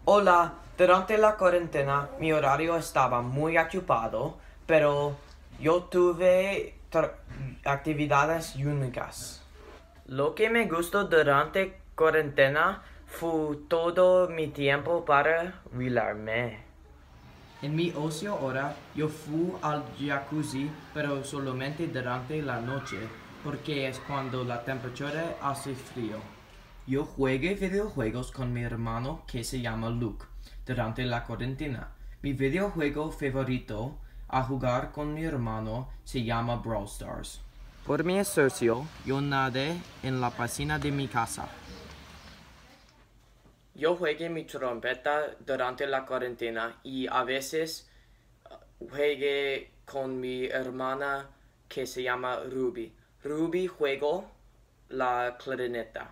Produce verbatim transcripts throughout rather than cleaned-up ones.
Hola, durante la cuarentena mi horario estaba muy ocupado, pero yo tuve tra- actividades únicas. Lo que me gustó durante cuarentena fue todo mi tiempo para relajarme. En mi ocio hora yo fui al jacuzzi, pero solamente durante la noche, porque es cuando la temperatura hace frío. Yo jugué videojuegos con mi hermano que se llama Luke durante la cuarentena. Mi videojuego favorito a jugar con mi hermano se llama Brawl Stars. Por mi ejercicio, yo nadé en la piscina de mi casa. Yo jugué mi trompeta durante la cuarentena y a veces uh, jugué con mi hermana que se llama Ruby. Ruby juego la clarineta.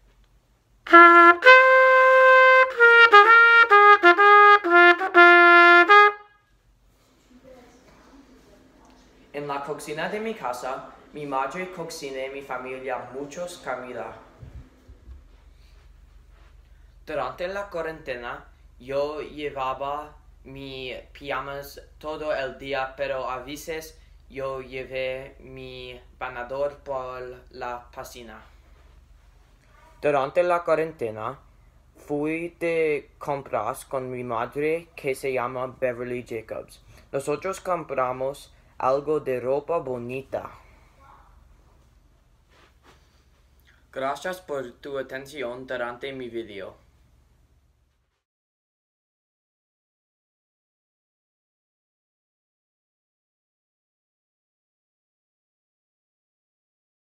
En la cocina de mi casa, mi madre cocina y mi familia muchos comida. Durante la cuarentena, yo llevaba mis pijamas todo el día, pero a veces yo llevé mi bañador por la piscina. Durante la cuarentena, fui de compras con mi madre que se llama Beverly Jacobs. Nosotros compramos algo de ropa bonita. Gracias por tu atención durante mi video.